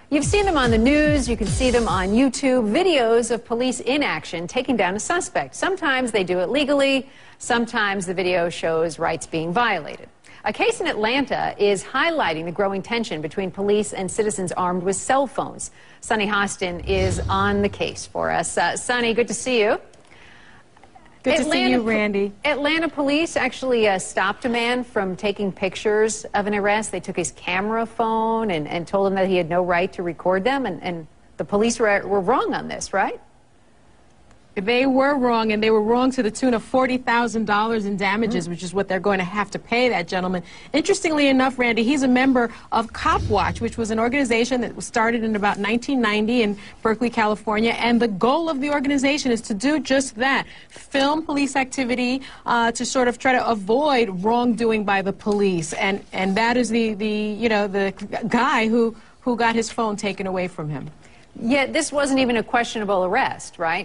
You've seen them on the news, you can see them on YouTube, videos of police in action taking down a suspect. Sometimes they do it legally, sometimes the video shows rights being violated. A case in Atlanta is highlighting the growing tension between police and citizens armed with cell phones. Sunny Hostin is on the case for us. Sunny, good to see you. Good to see you, Randy. Atlanta police actually stopped a man from taking pictures of an arrest. They took his camera phone and told him that he had no right to record them. And the police were wrong on this, right? They were wrong, and they were wrong to the tune of $40,000 in damages, which is what they're going to have to pay that gentleman. Interestingly enough, Randy, he's a member of Cop Watch, which was an organization that was started in about 1990 in Berkeley, California, and the goal of the organization is to do just that, film police activity to sort of try to avoid wrongdoing by the police, and that is the guy who got his phone taken away from him. Yet this wasn't even a questionable arrest, right?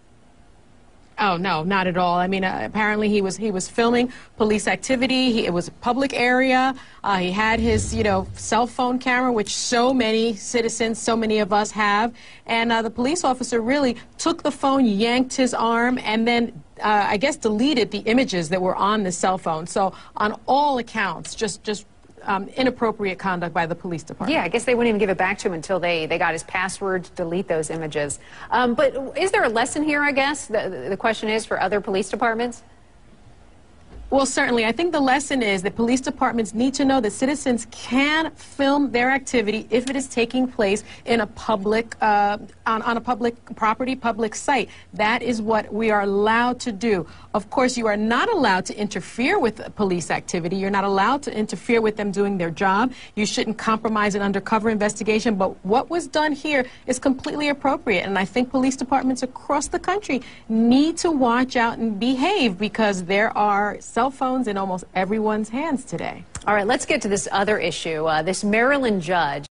Oh, no, not at all. I mean, apparently he was filming police activity. It was a public area. He had his, cell phone camera, which so many citizens, so many of us have. And the police officer really took the phone, yanked his arm, and then, I guess, deleted the images that were on the cell phone. So on all accounts, just inappropriate conduct by the police department. Yeah, I guess they wouldn't even give it back to him until they got his password to delete those images. But is there a lesson here, I guess? The question is for other police departments? Well, certainly. I think the lesson is that police departments need to know that citizens can film their activity if it is taking place in a public, on a public property, public site. That is what we are allowed to do. Of course, you are not allowed to interfere with police activity. You're not allowed to interfere with them doing their job. You shouldn't compromise an undercover investigation. But what was done here is completely appropriate. And I think police departments across the country need to watch out and behave because there are cell phones in almost everyone's hands today. All right, let's get to this other issue. This Maryland judge